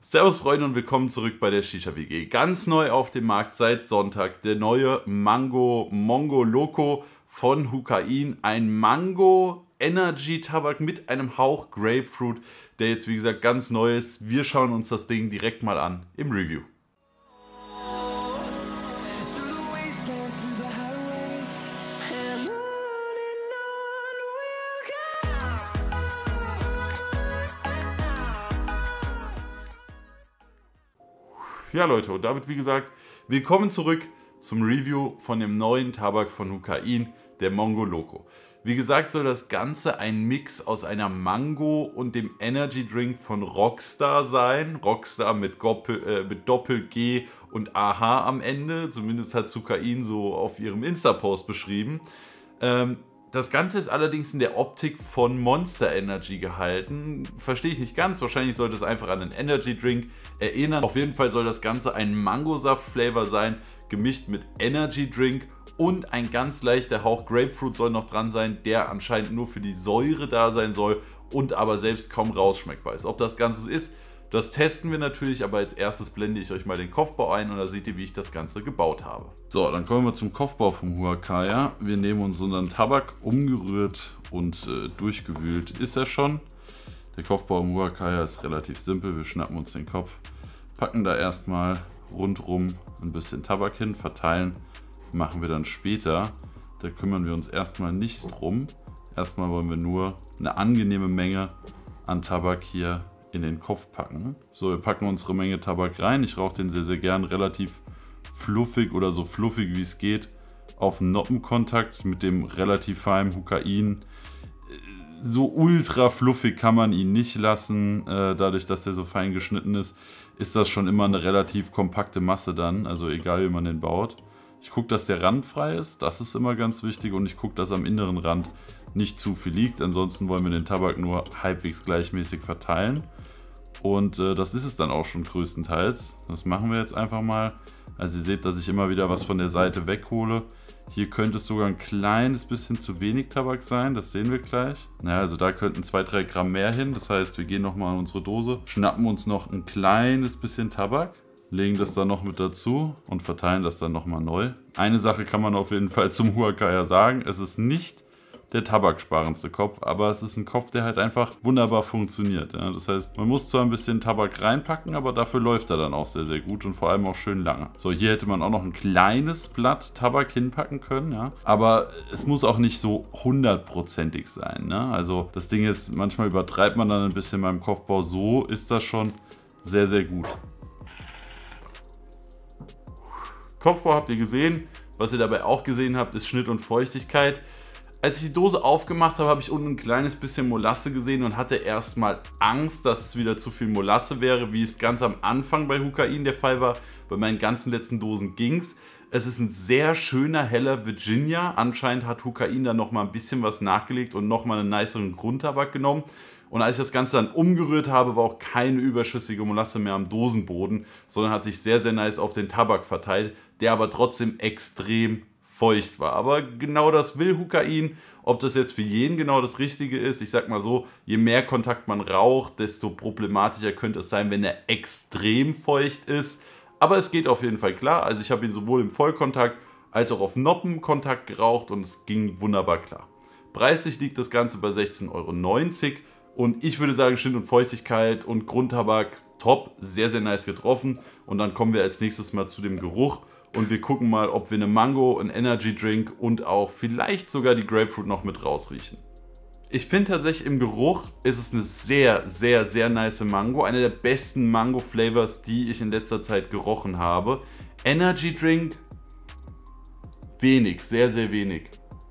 Servus Freunde und willkommen zurück bei der Shisha WG. Ganz neu auf dem Markt seit Sonntag der neue Mango Mongo Loco von Hukain. Ein Mango Energy Tabak mit einem Hauch Grapefruit, der jetzt wie gesagt ganz neu ist. Wir schauen uns das Ding direkt mal an im Review. Ja Leute, und damit wie gesagt, willkommen zurück zum Review von dem neuen Tabak von Hukain, der Mongo Loco. Wie gesagt, soll das Ganze ein Mix aus einer Mango und dem Energy Drink von Rockstar sein. Rockstar mit Doppel-G und AH am Ende, zumindest hat Hukain so auf ihrem Insta-Post beschrieben. Das Ganze ist allerdings in der Optik von Monster Energy gehalten. Verstehe ich nicht ganz. Wahrscheinlich sollte es einfach an einen Energy Drink erinnern. Auf jeden Fall soll das Ganze ein Mangosaft-Flavor sein, gemischt mit Energy Drink und ein ganz leichter Hauch Grapefruit soll noch dran sein, der anscheinend nur für die Säure da sein soll und aber selbst kaum rausschmeckbar ist. Ob das Ganze so ist, das testen wir natürlich, aber als erstes blende ich euch mal den Kopfbau ein und da seht ihr, wie ich das Ganze gebaut habe. So, dann kommen wir zum Kopfbau vom Hukain. Wir nehmen uns unseren Tabak, umgerührt und durchgewühlt ist er schon. Der Kopfbau im Hukain ist relativ simpel. Wir schnappen uns den Kopf, packen da erstmal rundrum ein bisschen Tabak hin, verteilen, machen wir dann später. Da kümmern wir uns erstmal nicht drum. Erstmal wollen wir nur eine angenehme Menge an Tabak hier in den Kopf packen. So, wir packen unsere Menge Tabak rein. Ich rauche den sehr, sehr gern relativ fluffig oder so fluffig wie es geht auf Noppenkontakt mit dem relativ feinen Hukain. So ultra fluffig kann man ihn nicht lassen. Dadurch, dass der so fein geschnitten ist, ist das schon immer eine relativ kompakte Masse dann. Also egal, wie man den baut. Ich gucke, dass der Rand frei ist. Das ist immer ganz wichtig. Und ich gucke, dass am inneren Rand nicht zu viel liegt. Ansonsten wollen wir den Tabak nur halbwegs gleichmäßig verteilen. Und das ist es dann auch schon größtenteils. Das machen wir jetzt einfach mal. Also ihr seht, dass ich immer wieder was von der Seite weghole. Hier könnte es sogar ein kleines bisschen zu wenig Tabak sein. Das sehen wir gleich. Naja, also da könnten 2-3 Gramm mehr hin. Das heißt, wir gehen nochmal an unsere Dose, schnappen uns noch ein kleines bisschen Tabak, legen das dann noch mit dazu und verteilen das dann nochmal neu. Eine Sache kann man auf jeden Fall zum Hukain sagen. Es ist nicht der tabaksparendste Kopf, aber es ist ein Kopf, der halt einfach wunderbar funktioniert. Ja? Das heißt, man muss zwar ein bisschen Tabak reinpacken, aber dafür läuft er dann auch sehr, sehr gut und vor allem auch schön lange. So, hier hätte man auch noch ein kleines Blatt Tabak hinpacken können, ja? Aber es muss auch nicht so 100%ig sein. Ne? Also das Ding ist, manchmal übertreibt man dann ein bisschen beim Kopfbau, so ist das schon sehr, sehr gut. Kopfbau habt ihr gesehen. Was ihr dabei auch gesehen habt, ist Schnitt und Feuchtigkeit. Als ich die Dose aufgemacht habe, habe ich unten ein kleines bisschen Molasse gesehen und hatte erstmal Angst, dass es wieder zu viel Molasse wäre, wie es ganz am Anfang bei Hukain der Fall war. Bei meinen ganzen letzten Dosen ging es. Es ist ein sehr schöner, heller Virginia. Anscheinend hat Hukain da nochmal ein bisschen was nachgelegt und nochmal einen niceren Grundtabak genommen. Und als ich das Ganze dann umgerührt habe, war auch keine überschüssige Molasse mehr am Dosenboden, sondern hat sich sehr, sehr nice auf den Tabak verteilt, der aber trotzdem extrem feucht war. Aber genau das will Hukain. Ob das jetzt für jeden genau das Richtige ist, ich sag mal so, je mehr Kontakt man raucht, desto problematischer könnte es sein, wenn er extrem feucht ist. Aber es geht auf jeden Fall klar. Also ich habe ihn sowohl im Vollkontakt als auch auf Noppenkontakt geraucht und es ging wunderbar klar. Preislich liegt das Ganze bei 16,90 € und ich würde sagen, Schnitt und Feuchtigkeit und Grundtabak top, sehr, sehr nice getroffen. Und dann kommen wir als nächstes mal zu dem Geruch. Und wir gucken mal, ob wir eine Mango, einen Energy Drink und auch vielleicht sogar die Grapefruit noch mit rausriechen. Ich finde tatsächlich im Geruch ist es eine sehr, sehr, sehr nice Mango. Eine der besten Mango-Flavors, die ich in letzter Zeit gerochen habe. Energy Drink wenig, sehr, sehr wenig.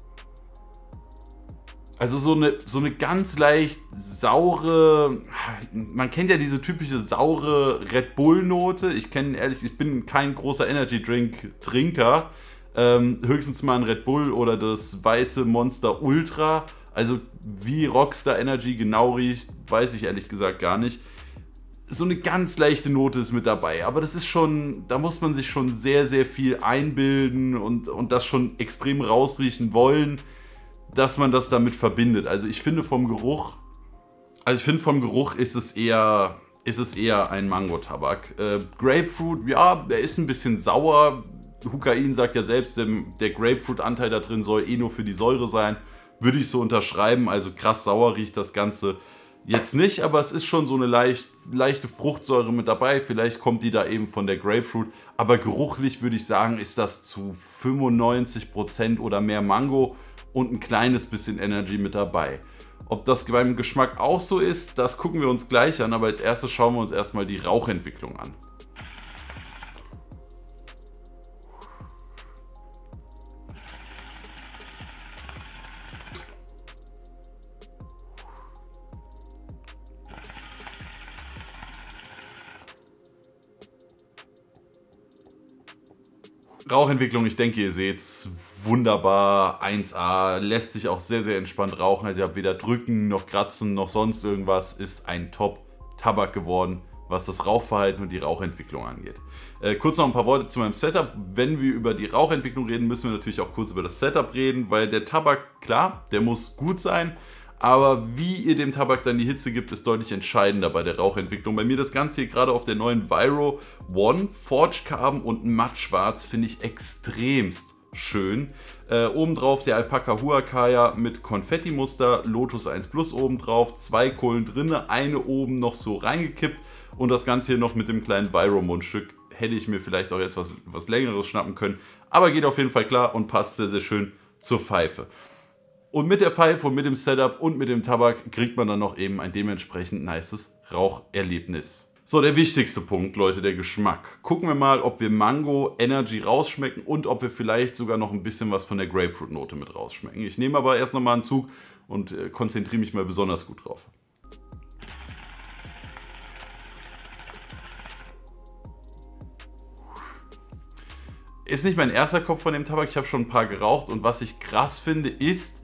Also so eine ganz leicht saure, man kennt ja diese typische saure Red Bull Note. Ich bin kein großer Energy Drink Trinker. Höchstens mal ein Red Bull oder das weiße Monster Ultra. Also wie Rockstar Energy genau riecht, weiß ich ehrlich gesagt gar nicht. So eine ganz leichte Note ist mit dabei, aber das ist schon, da muss man sich schon sehr, sehr viel einbilden und das schon extrem rausriechen wollen, dass man das damit verbindet. Also ich finde vom Geruch ist es eher ist es eher ein Mango-Tabak. Grapefruit, ja, der ist ein bisschen sauer. Hukain sagt ja selbst, der Grapefruit-Anteil da drin soll eh nur für die Säure sein. Würde ich so unterschreiben, also krass sauer riecht das Ganze jetzt nicht, aber es ist schon so eine leichte Fruchtsäure mit dabei. Vielleicht kommt die da eben von der Grapefruit, aber geruchlich würde ich sagen, ist das zu 95% oder mehr Mango und ein kleines bisschen Energy mit dabei. Ob das beim Geschmack auch so ist, das gucken wir uns gleich an, aber als erstes schauen wir uns erstmal die Rauchentwicklung an. Rauchentwicklung, ich denke, ihr seht es, wunderbar, 1A, lässt sich auch sehr, sehr entspannt rauchen. Also ihr habt weder drücken, noch kratzen, noch sonst irgendwas. Ist ein Top-Tabak geworden, was das Rauchverhalten und die Rauchentwicklung angeht. Kurz noch ein paar Worte zu meinem Setup. Wenn wir über die Rauchentwicklung reden, müssen wir natürlich auch kurz über das Setup reden, weil der Tabak, klar, der muss gut sein. Aber wie ihr dem Tabak dann die Hitze gibt, ist deutlich entscheidender bei der Rauchentwicklung. Bei mir das Ganze hier gerade auf der neuen Viro One, Forged Carbon und Mattschwarz finde ich extremst schön. Obendrauf der Alpaca Huacaya mit Konfetti-Muster, Lotus 1 Plus obendrauf, 2 Kohlen drin, eine oben noch so reingekippt und das Ganze hier noch mit dem kleinen Viro Mundstück. Hätte ich mir vielleicht auch jetzt was Längeres schnappen können, aber geht auf jeden Fall klar und passt sehr, sehr schön zur Pfeife. Und mit der Pfeife und mit dem Setup und mit dem Tabak kriegt man dann noch eben ein dementsprechend nices Raucherlebnis. So, der wichtigste Punkt, Leute, der Geschmack. Gucken wir mal, ob wir Mango Energy rausschmecken und ob wir vielleicht sogar noch ein bisschen was von der Grapefruit-Note mit rausschmecken. Ich nehme aber erst nochmal einen Zug und konzentriere mich mal besonders gut drauf. Ist nicht mein erster Kopf von dem Tabak, ich habe schon ein paar geraucht und was ich krass finde ist,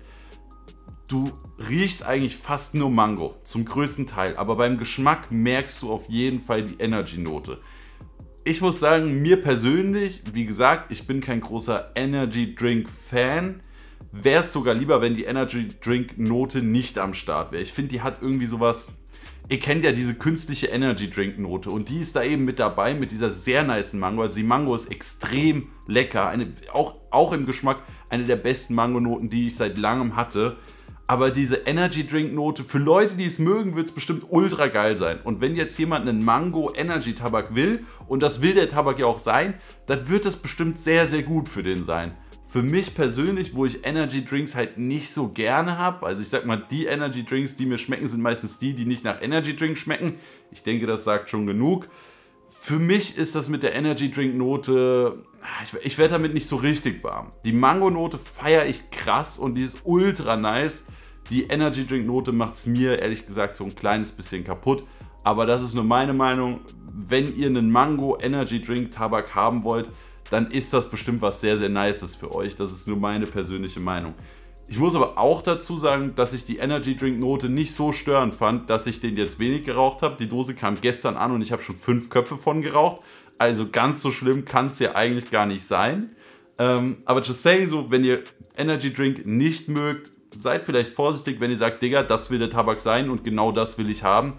du riechst eigentlich fast nur Mango, zum größten Teil, aber beim Geschmack merkst du auf jeden Fall die Energy-Note. Ich muss sagen, mir persönlich, wie gesagt, ich bin kein großer Energy-Drink-Fan, wäre es sogar lieber, wenn die Energy-Drink-Note nicht am Start wäre. Ich finde, die hat irgendwie sowas, ihr kennt ja diese künstliche Energy-Drink-Note und die ist da eben mit dabei, mit dieser sehr nice Mango. Also die Mango ist extrem lecker, auch im Geschmack eine der besten Mango-Noten, die ich seit langem hatte. Aber diese Energy Drink Note, für Leute, die es mögen, wird es bestimmt ultra geil sein. Und wenn jetzt jemand einen Mango Energy Tabak will, und das will der Tabak ja auch sein, dann wird das bestimmt sehr, sehr gut für den sein. Für mich persönlich, wo ich Energy Drinks halt nicht so gerne habe, also ich sag mal, die Energy Drinks, die mir schmecken, sind meistens die nicht nach Energy Drink schmecken. Ich denke, das sagt schon genug. Für mich ist das mit der Energy Drink Note, ich werde damit nicht so richtig warm. Die Mango Note feiere ich krass und die ist ultra nice. Die Energy Drink Note macht es mir ehrlich gesagt so ein kleines bisschen kaputt. Aber das ist nur meine Meinung. Wenn ihr einen Mango Energy Drink Tabak haben wollt, dann ist das bestimmt was sehr, sehr Nices für euch. Das ist nur meine persönliche Meinung. Ich muss aber auch dazu sagen, dass ich die Energy Drink Note nicht so störend fand, dass ich den jetzt wenig geraucht habe. Die Dose kam gestern an und ich habe schon 5 Köpfe von geraucht. Also ganz so schlimm kann es ja eigentlich gar nicht sein. Aber just saying so, wenn ihr Energy Drink nicht mögt, seid vielleicht vorsichtig, wenn ihr sagt, Digga, das will der Tabak sein und genau das will ich haben.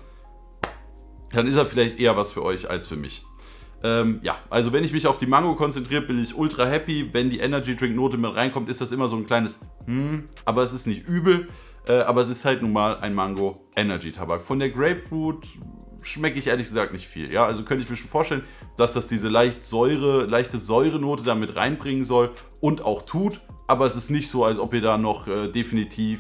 Dann ist er vielleicht eher was für euch als für mich. Ja, also wenn ich mich auf die Mango konzentriere, bin ich ultra happy. Wenn die Energy Drink Note mit reinkommt, ist das immer so ein kleines aber es ist nicht übel. Aber es ist halt nun mal ein Mango Energy Tabak. Von der Grapefruit schmecke ich ehrlich gesagt nicht viel. Ja, also könnte ich mir schon vorstellen, dass das diese leichte Säurenote da mit reinbringen soll und auch tut. Aber es ist nicht so, als ob ihr da noch definitiv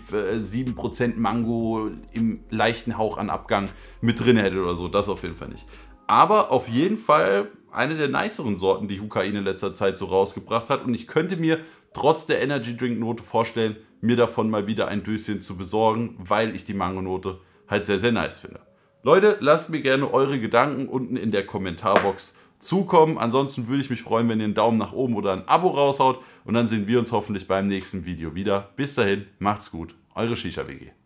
7% Mango im leichten Hauch an Abgang mit drin hättet oder so. Das auf jeden Fall nicht. Aber auf jeden Fall eine der niceren Sorten, die Hukain in letzter Zeit so rausgebracht hat. Und ich könnte mir trotz der Energy Drink Note vorstellen, mir davon mal wieder ein Döschen zu besorgen, weil ich die Mango-Note halt sehr, sehr nice finde. Leute, lasst mir gerne eure Gedanken unten in der Kommentarbox zukommen. Ansonsten würde ich mich freuen, wenn ihr einen Daumen nach oben oder ein Abo raushaut. Und dann sehen wir uns hoffentlich beim nächsten Video wieder. Bis dahin, macht's gut. Eure Shisha WG.